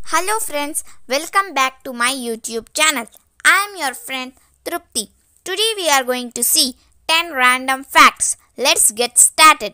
Hello friends, welcome back to my YouTube channel. I am your friend Trupti. Today we are going to see 10 random facts. Let's get started.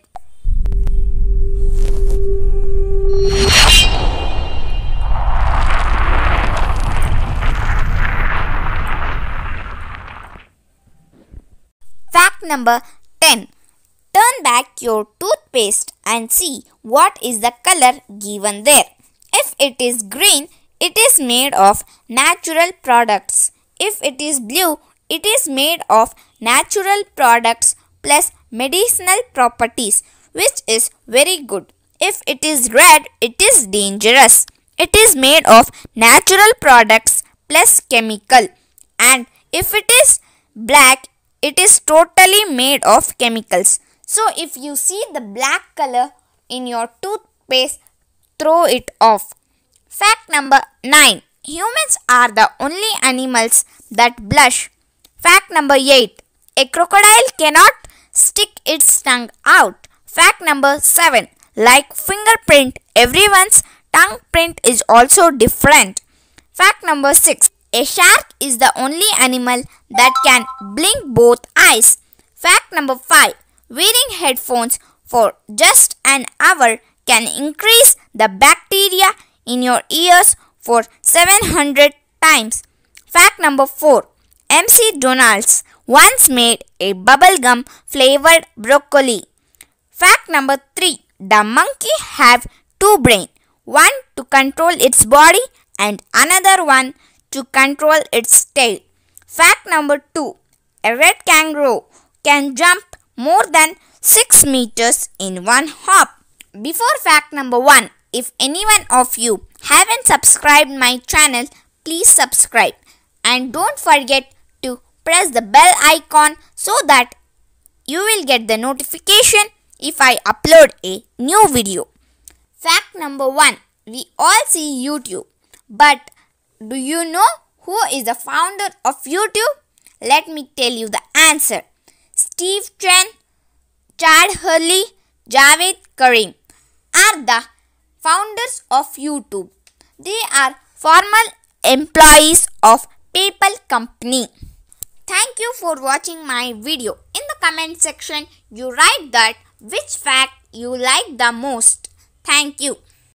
Fact number 10. Turn back your toothpaste and see what is the color given there. If it is green, it is made of natural products. If it is blue, it is made of natural products plus medicinal properties, which is very good. If it is red, it is dangerous. It is made of natural products plus chemical. And if it is black, it is totally made of chemicals. So if you see the black color in your toothpaste, throw it off. Fact number 9. Humans are the only animals that blush. Fact number 8. A crocodile cannot stick its tongue out. Fact number 7. Like fingerprint, everyone's tongue print is also different. Fact number 6. A shark is the only animal that can blink both eyes. Fact number 5. Wearing headphones for just an hour can increase the bacteria in your ears for 700 times. Fact number 4. MC Donald's once made a bubblegum flavored broccoli. Fact number 3. The monkey have two brains, one to control its body and another one to control its tail. Fact number 2. A red kangaroo can jump more than 6 meters in one hop. Before fact number 1, if anyone of you haven't subscribed my channel, please subscribe and don't forget to press the bell icon so that you will get the notification if I upload a new video. Fact number 1. We all see YouTube, but do you know who is the founder of YouTube? Let me tell you the answer. Steve Chen, Chad Hurley, Javed Karim are the founders of YouTube. They are former employees of PayPal company. Thank you for watching my video. In the comment section, you write that which fact you like the most. Thank you.